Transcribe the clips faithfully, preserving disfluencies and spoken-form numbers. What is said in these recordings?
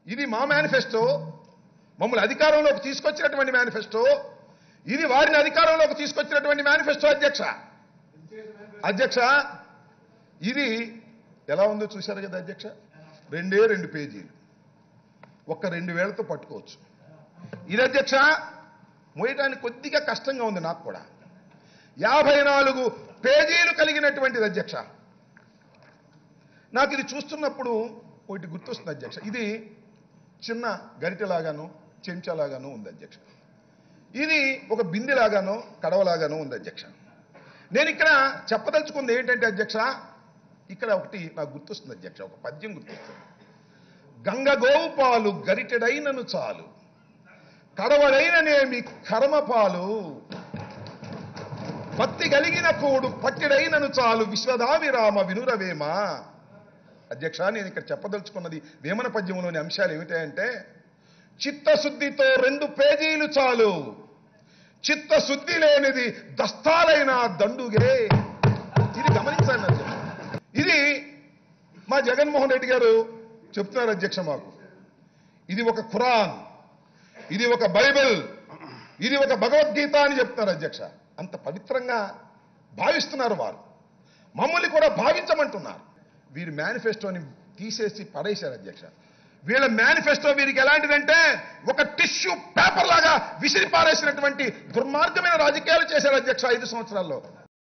ఇది మా మేనిఫెస్టో, మమ్మల్ని అధికారంలోకి తీసుకొచ్చినటువంటి మేనిఫెస్టో, ఇది వారిని అధికారంలోకి తీసుకొచ్చినటువంటి మేనిఫెస్టో. అధ్యక్ష అధ్యక్ష ఇది ఎలా ఉందో చూశారు కదా అధ్యక్ష. రెండే రెండు పేజీలు, ఒక్క రెండు వేలతో పట్టుకోవచ్చు. ఇది అధ్యక్ష మోయటానికి కొద్దిగా కష్టంగా ఉంది నాకు కూడా. యాభై నాలుగు పేజీలు కలిగినటువంటిది అధ్యక్ష. నాకు ఇది చూస్తున్నప్పుడు ఒకటి గుర్తొస్తుంది అధ్యక్ష. ఇది చిన్న గరిటెలాగాను చెంచాలాగాను ఉంది అధ్యక్ష. ఇది ఒక బిందెలాగానో కడవలాగానో ఉంది అధ్యక్ష. నేను ఇక్కడ చెప్పదలుచుకుంది ఏంటంటే అధ్యక్ష, ఇక్కడ ఒకటి నాకు గుర్తొస్తుంది అధ్యక్ష, ఒక పద్యం గుర్తొస్తుంది. గంగ గోవు పాలు గరిటెడైనను చాలు, కడవడైననేమి కర్మపాలు, భక్తి కలిగిన కోడు పట్టిడైనను చాలు, విశ్వదావిరామ వినురవేమ. అధ్యక్ష నేను ఇక్కడ చెప్పదలుచుకున్నది వేమన పద్యంలోని అంశాలు ఏమిటంటే, చిత్తశుద్ధితో రెండు పేజీలు చాలు, చిత్తశుద్ధి లేనిది దస్తాలైన దండుగే. ఇది గమనించండి అధ్యక్ష. ఇది మా జగన్మోహన్ రెడ్డి గారు చెప్తున్నారు అధ్యక్ష మాకు. ఇది ఒక ఖురాన్, ఇది ఒక బైబిల్, ఇది ఒక భగవద్గీత అని చెప్తున్నారు అధ్యక్ష. అంత పవిత్రంగా భావిస్తున్నారు వారు, మమ్మల్ని కూడా భావించమంటున్నారు. వీరి మేనిఫెస్టోని తీసేసి పడేశారు అధ్యక్ష. వీళ్ళ మేనిఫెస్టో వీరికి ఎలాంటిదంటే ఒక టిష్యూ పేపర్ లాగా విసిరి పారేసినటువంటి దుర్మార్గమైన రాజకీయాలు చేశారు అధ్యక్ష ఐదు సంవత్సరాల్లో.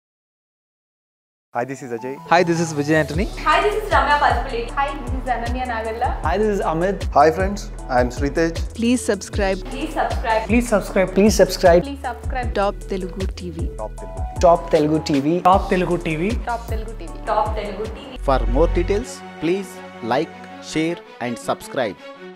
Hi, this is Ajay. Hi, this is Vijay Antony. Hi, this is Ramya Paspaleti. Hi, this is Ananya Nagalla. Hi, this is Amit. Hi friends, I am Sritej. Please subscribe Please subscribe. Please subscribe. Please subscribe. Please subscribe. Top Telugu T V. Top Telugu T V. Top Telugu T V. Top Telugu T V. Top Telugu T V. For more details, please like, share and subscribe.